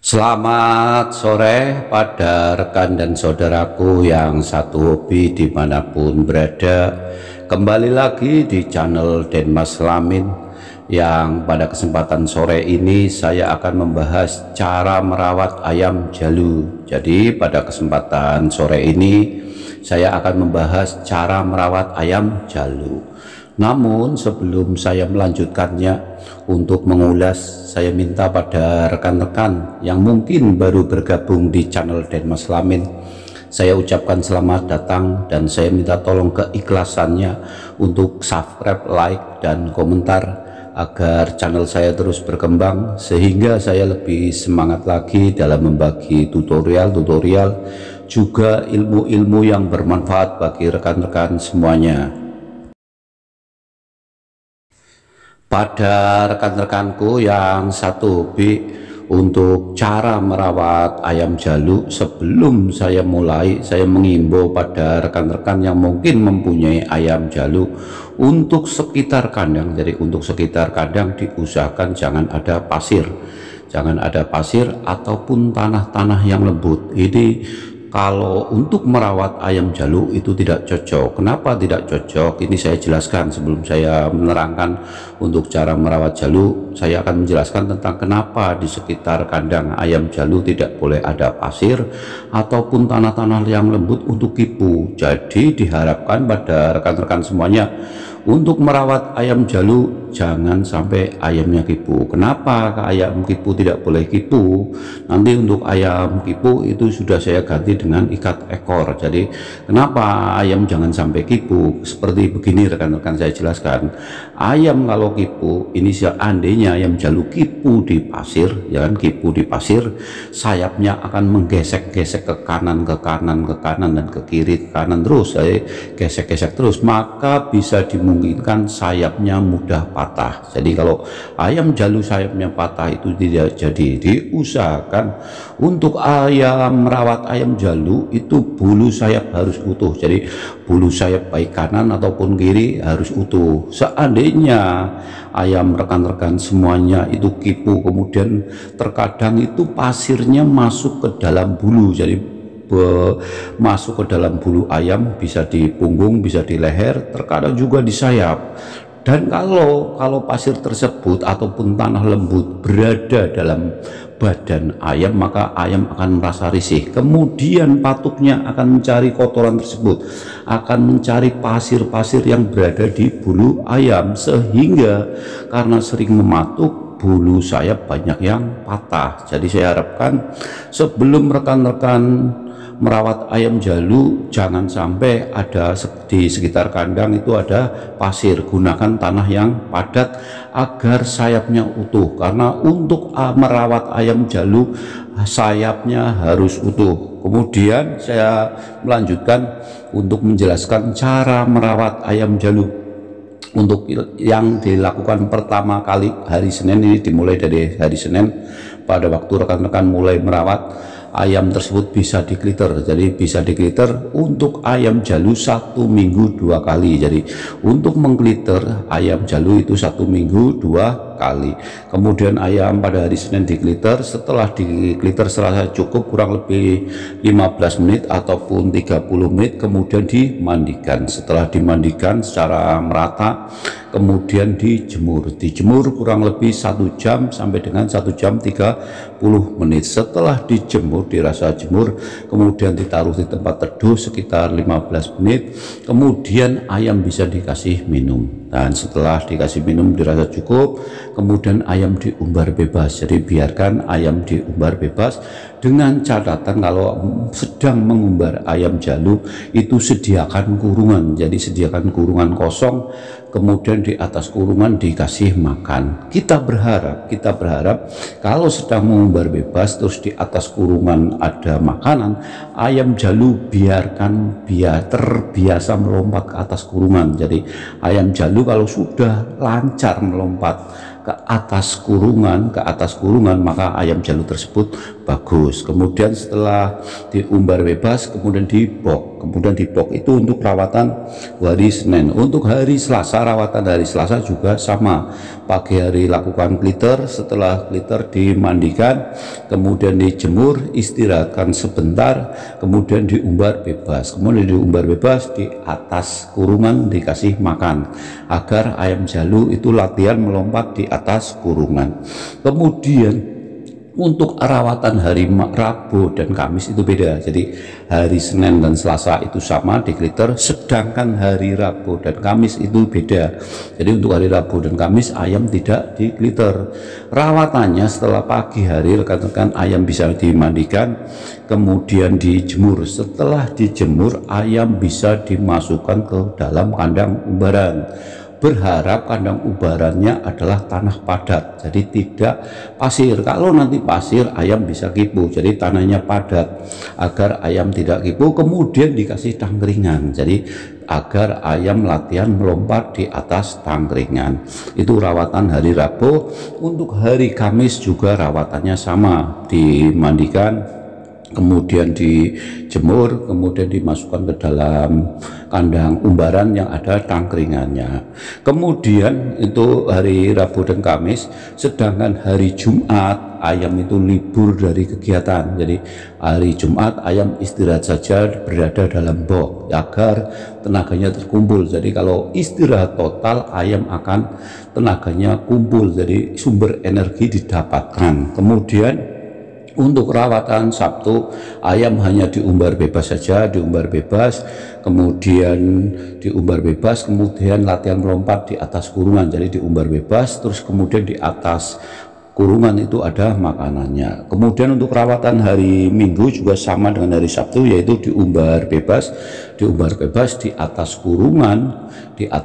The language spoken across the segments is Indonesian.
Selamat sore pada rekan dan saudaraku yang satu hobi dimanapun berada. Kembali lagi di channel Denmas Lamin, yang pada kesempatan sore ini saya akan membahas cara merawat ayam jalu. Jadi pada kesempatan sore ini saya akan membahas cara merawat ayam jalu. Namun sebelum saya melanjutkannya, untuk mengulas saya minta pada rekan-rekan yang mungkin baru bergabung di channel Denmas Lamin, saya ucapkan selamat datang dan saya minta tolong keikhlasannya untuk subscribe, like, dan komentar agar channel saya terus berkembang, sehingga saya lebih semangat lagi dalam membagi tutorial-tutorial juga ilmu-ilmu yang bermanfaat bagi rekan-rekan semuanya. Pada rekan-rekanku yang satu hobi, untuk cara merawat ayam jalu, sebelum saya mulai, saya mengimbau pada rekan-rekan yang mungkin mempunyai ayam jalu untuk sekitar kandang. Jadi untuk sekitar kandang diusahakan jangan ada pasir, jangan ada pasir ataupun tanah-tanah yang lembut. Ini kalau untuk merawat ayam jalu itu tidak cocok. Kenapa tidak cocok? Ini saya jelaskan. Sebelum saya menerangkan untuk cara merawat jalu, saya akan menjelaskan tentang kenapa di sekitar kandang ayam jalu tidak boleh ada pasir ataupun tanah-tanah yang lembut untuk kipu. Jadi diharapkan pada rekan-rekan semuanya, untuk merawat ayam jalu jangan sampai ayamnya kipu. Kenapa ayam kipu tidak boleh kipu? Nanti untuk ayam kipu itu sudah saya ganti dengan ikat ekor. Jadi kenapa ayam jangan sampai kipu? Seperti begini rekan-rekan, saya jelaskan. Ayam kalau kipu, ini seandainya ayam jalu kipu di pasir, ya kan, kipu di pasir, sayapnya akan menggesek-gesek ke kanan, ke kanan, ke kanan, dan ke kiri, ke kanan terus. Saya gesek-gesek terus, maka bisa dimungkinkan sayapnya mudah patah. Jadi kalau ayam jalu sayapnya patah itu tidak jadi. Diusahakan untuk ayam merawat ayam jalu itu bulu sayap harus utuh. Jadi bulu sayap baik kanan ataupun kiri harus utuh. Seandainya ayam rekan-rekan semuanya itu kipu, kemudian terkadang itu pasirnya masuk ke dalam bulu, jadi masuk ke dalam bulu ayam, bisa di punggung, bisa di leher, terkadang juga di sayap. Dan kalau pasir tersebut ataupun tanah lembut berada dalam badan ayam, maka ayam akan merasa risih. Kemudian patuknya akan mencari kotoran tersebut, akan mencari pasir-pasir yang berada di bulu ayam, sehingga karena sering mematuk, bulu sayap banyak yang patah. Jadi saya harapkan sebelum rekan-rekan merawat ayam jalu, jangan sampai ada di sekitar kandang itu ada pasir. Gunakan tanah yang padat agar sayapnya utuh, karena untuk merawat ayam jalu sayapnya harus utuh. Kemudian saya melanjutkan untuk menjelaskan cara merawat ayam jalu. Untuk yang dilakukan pertama kali hari Senin, ini dimulai dari hari Senin, pada waktu rekan-rekan mulai merawat ayam tersebut bisa dikliter. Jadi bisa dikliter untuk ayam jalu 1 minggu 2 kali. Jadi untuk mengkliter ayam jalu itu 1 minggu 2 kali. Kemudian ayam pada hari Senin dikliter. Setelah dikliter serasa cukup, kurang lebih 15 menit ataupun 30 menit, kemudian dimandikan. Setelah dimandikan secara merata, kemudian dijemur kurang lebih 1 jam sampai dengan 1 jam 30 menit. Setelah dijemur, dirasa jemur, kemudian ditaruh di tempat teduh sekitar 15 menit, kemudian ayam bisa dikasih minum. Dan setelah dikasih minum dirasa cukup, kemudian ayam diumbar bebas. Jadi biarkan ayam diumbar bebas, dengan catatan kalau sedang mengumbar ayam jalu itu sediakan kurungan. Jadi sediakan kurungan kosong, kemudian di atas kurungan dikasih makan. Kita berharap kalau sedang mengumbar bebas terus di atas kurungan ada makanan, ayam jalu biarkan terbiasa melompat ke atas kurungan. Jadi ayam jalu kalau sudah lancar melompat ke atas kurungan, maka ayam jalu tersebut bagus. Kemudian setelah diumbar bebas, kemudian dibok. kemudian di box itu untuk rawatan hari Senin. Untuk hari Selasa, rawatan hari Selasa juga sama, pagi hari lakukan glitter, setelah glitter dimandikan, kemudian dijemur, istirahatkan sebentar, kemudian diumbar bebas. Kemudian diumbar bebas di atas kurungan dikasih makan agar ayam jalu itu latihan melompat di atas kurungan. Kemudian untuk rawatan hari Rabu dan Kamis itu beda. Jadi hari Senin dan Selasa itu sama di glitter, sedangkan hari Rabu dan Kamis itu beda. Jadi untuk hari Rabu dan Kamis ayam tidak di glitter. Rawatannya setelah pagi hari rekan-rekan ayam bisa dimandikan, kemudian dijemur. Setelah dijemur ayam bisa dimasukkan ke dalam kandang umbaran. Berharap kandang ubarannya adalah tanah padat, jadi tidak pasir. Kalau nanti pasir ayam bisa kipu, jadi tanahnya padat agar ayam tidak kipu. Kemudian dikasih tangkringan, jadi agar ayam latihan melompat di atas tangkringan. Itu rawatan hari Rabu. Untuk hari Kamis juga rawatannya sama, dimandikan, kemudian dijemur, kemudian dimasukkan ke dalam kandang umbaran yang ada tangkringannya. Kemudian itu hari Rabu dan Kamis, sedangkan hari Jumat ayam itu libur dari kegiatan. Jadi hari Jumat ayam istirahat saja, berada dalam box agar tenaganya terkumpul. Jadi kalau istirahat total ayam akan tenaganya kumpul, jadi sumber energi didapatkan. Kemudian untuk rawatan Sabtu ayam hanya diumbar bebas saja, diumbar bebas, kemudian diumbar bebas, kemudian latihan melompat di atas kurungan. Jadi diumbar bebas, terus kemudian di atas kurungan itu ada makanannya. Kemudian untuk rawatan hari Minggu juga sama dengan hari Sabtu, yaitu diumbar bebas di atas kurungan,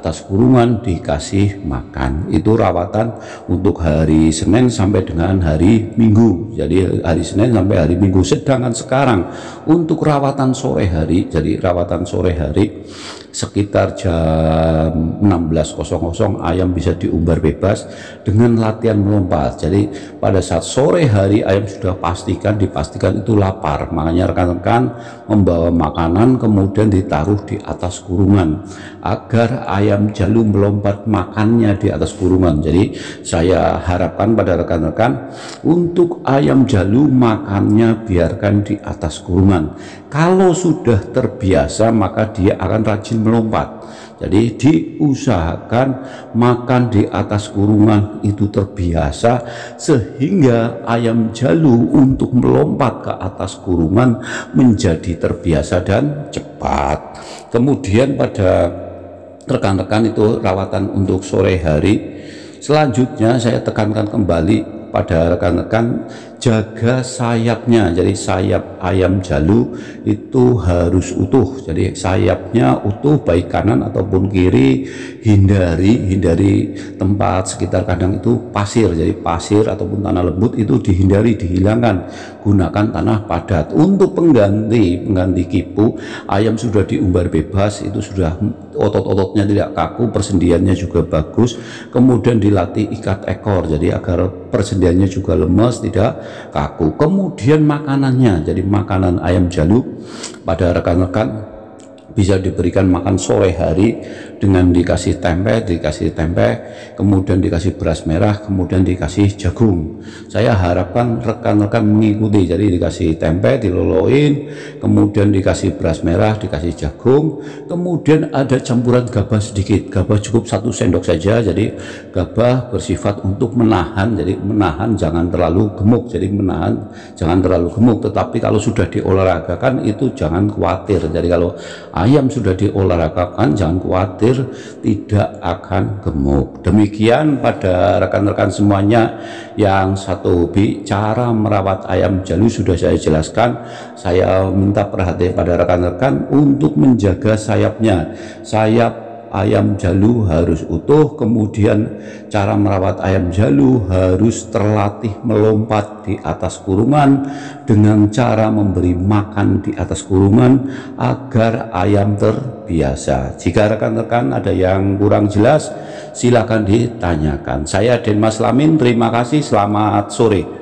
dikasih makan. Itu rawatan untuk hari Senin sampai dengan hari Minggu. Jadi hari Senin sampai hari Minggu. Sedangkan sekarang untuk rawatan sore hari, jadi rawatan sore hari sekitar jam 16.00 ayam bisa diumbar bebas dengan latihan melompat. Jadi pada saat sore hari ayam sudah dipastikan itu lapar, makanya rekan-rekan membawa makanan kemudian ditaruh di atas kurungan agar ayam jalu melompat makannya di atas kurungan. Jadi saya harapkan pada rekan-rekan untuk ayam jalu makannya biarkan di atas kurungan. Kalau sudah terbiasa maka dia akan rajin melompat. Jadi diusahakan makan di atas kurungan itu terbiasa, sehingga ayam jalu untuk melompat ke atas kurungan menjadi terbiasa dan cepat. Kemudian pada rekan-rekan itu rawatan untuk sore hari. Selanjutnya saya tekankan kembali pada rekan-rekan, jaga sayapnya. Jadi sayap ayam jalu itu harus utuh, jadi sayapnya utuh baik kanan ataupun kiri. Hindari tempat sekitar kandang itu pasir, jadi pasir ataupun tanah lembut itu dihindari, dihilangkan, gunakan tanah padat. Untuk pengganti kipu, ayam sudah diumbar bebas, itu sudah otot-ototnya tidak kaku, persendiannya juga bagus, kemudian dilatih ikat ekor, jadi agar persendiannya juga lemas, tidak kaku. Kemudian makanannya, jadi makanan ayam jalu pada rekan-rekan bisa diberikan makan sore hari dengan dikasih tempe, kemudian dikasih beras merah, kemudian dikasih jagung. Saya harapkan rekan-rekan mengikuti, jadi dikasih tempe, diloloin, kemudian dikasih beras merah, dikasih jagung, kemudian ada campuran gabah sedikit, gabah cukup 1 sendok saja. Jadi gabah bersifat untuk menahan, jadi menahan jangan terlalu gemuk, jadi menahan jangan terlalu gemuk. Tetapi kalau sudah diolahragakan itu jangan khawatir, jadi kalau ayam sudah diolahragakan jangan khawatir, tidak akan gemuk. Demikian pada rekan-rekan semuanya yang satu hobi, cara merawat ayam jalu sudah saya jelaskan. Saya minta perhatian pada rekan-rekan untuk menjaga sayapnya. Sayap ayam jalu harus utuh, kemudian cara merawat ayam jalu harus terlatih melompat di atas kurungan dengan cara memberi makan di atas kurungan agar ayam terbiasa. Jika rekan-rekan ada yang kurang jelas silakan ditanyakan. Saya Denmas Lamin, terima kasih, selamat sore.